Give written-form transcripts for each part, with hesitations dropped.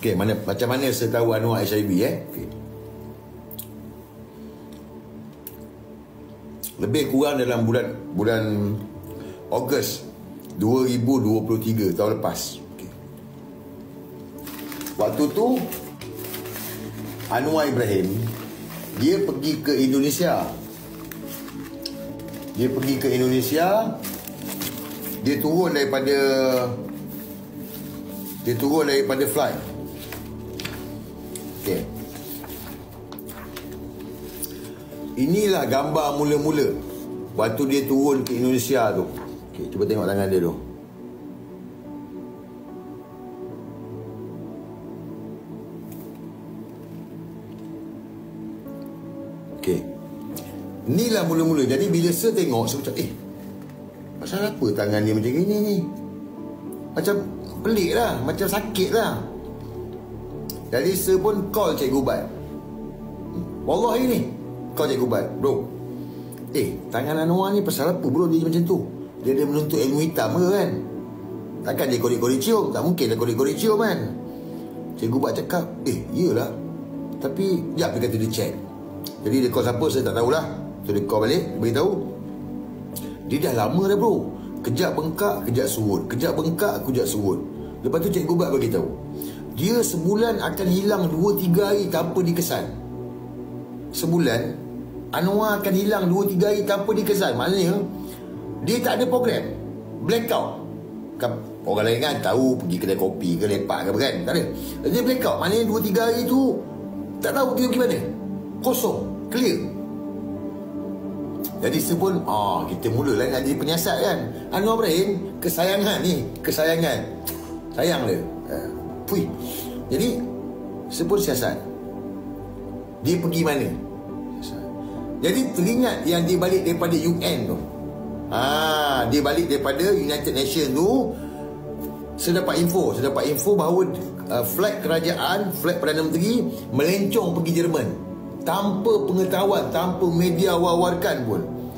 Okey, macam mana saya tahu Anwar HIV okey. Lebih kurang dalam bulan Ogos 2023 tahun lepas. Okay. Waktu tu Anwar Ibrahim dia pergi ke Indonesia. Dia turun daripada flight. Okey. Inilah gambar mula-mula waktu dia turun ke Indonesia tu. Okey, cuba tengok tangan dia tu. Okey. Inilah mula-mula. Jadi bila saya tengok, saya macam pasal apa tangan dia macam gini ni? Macam pelik lah, macam sakit lah. Jadi saya pun call Cikgu Bat. Wallahi ni call Cikgu Bat, bro, tangan Anwar ni pasal apa bro dia macam tu? Dia ada menuntut ilmu hitam ke kan? Takkan dia korek-korek cium? Tak mungkin dia korek-korek cium kan? Cikgu Bat cakap, iyalah. Tapi sekejap dia kata dia check. Jadi dia call siapa saya tak tahulah. So dia call balik, dia beritahu dia dah lama dah bro, kejap bengkak, kejap surut, kejap bengkak, kejap surut. Lepas tu Cikgu Bat beritahu dia sebulan akan hilang 2-3 hari tanpa dikesan. Sebulan Anwar akan hilang 2-3 hari tanpa dikesan. Maknanya dia tak ada program, blackout. Orang lain kan tahu pergi kedai kopi ke lepak ke apa kan? Tak ada. Dia blackout. Maknanya 2-3 hari tu tak tahu dia pergi mana. Kosong, clear. Jadi sebelum kita mulalah nak jadi penyiasat kan. Anwar Ibrahim kesayangan ni, kesayangan. Sayang dia. Jadi sebelum siasat dia pergi mana? Jadi teringat yang dia balik daripada UN tu. Dia balik daripada United Nations tu. Saya dapat info bahawa flight kerajaan, flight Perdana Menteri melencong pergi Jerman tanpa pengetahuan, tanpa media wawarkan pun.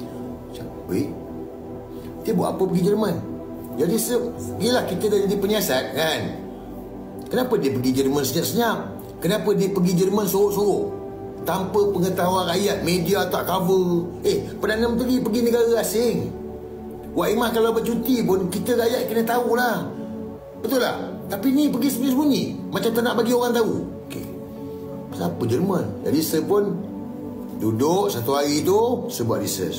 Dia buat apa pergi Jerman? Jadi yelah kita dah jadi penyiasat kan. Kenapa dia pergi Jerman senyap-senyap? Kenapa dia pergi Jerman sorok-sorok tanpa pengetahuan rakyat? Media tak cover. Perdana Menteri pergi negara asing. Wak Imah kalau bercuti pun kita rakyat kena tahulah. Betul tak? Tapi ni pergi sembunyi-sembunyi, macam tak nak bagi orang tahu. Pasal apa Jerman? Jadi saya pun duduk satu hari tu, saya buat research.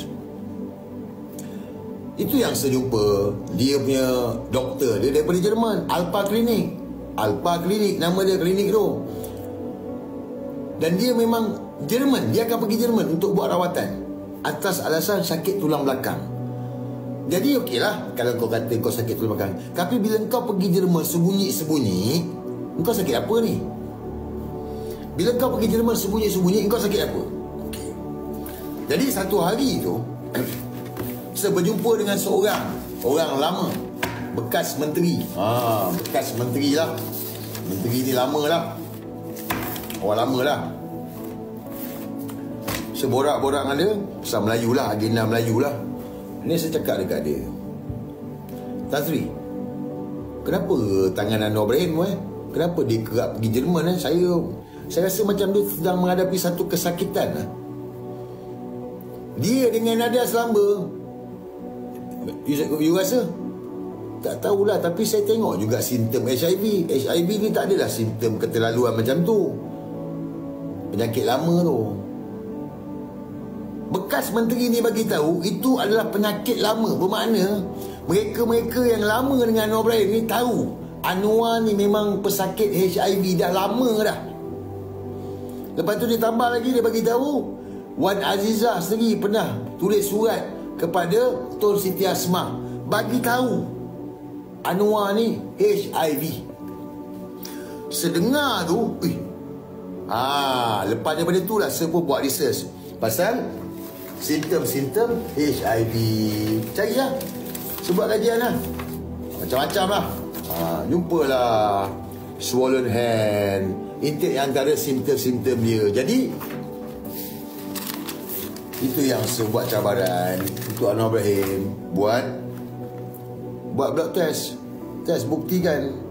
Itu yang saya jumpa. Dia punya doktor dia daripada Jerman, Alpha Clinic nama dia klinik tu. Dan dia memang Jerman. Dia akan pergi Jerman untuk buat rawatan atas alasan sakit tulang belakang. Jadi okeylah kalau kau kata kau sakit tulang belakang. Tapi bila kau pergi Jerman sembunyi-sembunyi, kau sakit apa ni? Bila kau pergi Jerman sembunyi-sembunyi, kau sakit apa? Okay. Jadi satu hari tu saya berjumpa dengan orang lama, bekas menteri. Bekas menteri lah. Menteri ni lama lah, orang lama lah. Saya borak-borak dengan dia pasal Melayu lah, agenda Melayu lah. Ni saya cakap dekat dia, Tan Sri, kenapa tangan Anwar Ibrahim kenapa dia kerap pergi Jerman Saya rasa macam dia sedang menghadapi satu kesakitan lah. Dia dengan nada selamba. You rasa? Tak tahulah, tapi saya tengok juga simptom HIV. HIV ni tak adalah simptom keterlaluan macam tu. Penyakit lama tu. Bekas menteri ni bagi tahu itu adalah penyakit lama. Bermakna mereka-mereka yang lama dengan Anwar Ibrahim ni tahu Anwar ni memang pesakit HIV dah lama dah. Lepas tu dia tambah lagi, dia bagi tahu Wan Azizah sendiri pernah tulis surat kepada Tun Siti Asmah bagi tahu Anwar ni HIV. Sedengar tu, lepas daripada tu lah saya pun buat research pasal simptom-simptom HIV. Carilah, sebab kajian lah, macam-macam lah. Jumpalah swollen hand, intake antara simptom-simptom dia. Jadi itu yang saya buat cabaran untuk Anwar Ibrahim buat blood test buktikan